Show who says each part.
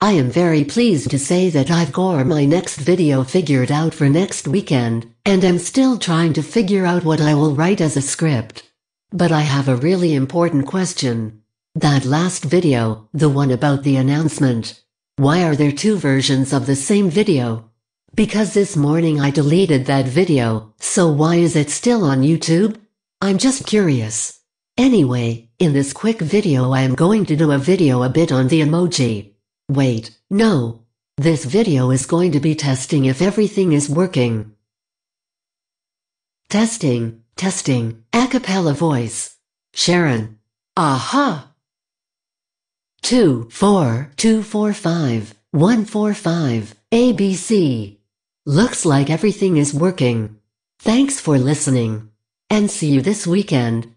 Speaker 1: I am very pleased to say that I've got my next video figured out for next weekend, and I'm still trying to figure out what I will write as a script. But I have a really important question. That last video, the one about the announcement. Why are there two versions of the same video? Because this morning I deleted that video, so why is it still on YouTube? I'm just curious. Anyway, in this quick video I am going to do a video a bit on the emoji. Wait, no. This video is going to be testing if everything is working. Testing, a cappella voice. Sharon. Aha! 24245 ABC. Looks like everything is working. Thanks for listening. And see you this weekend.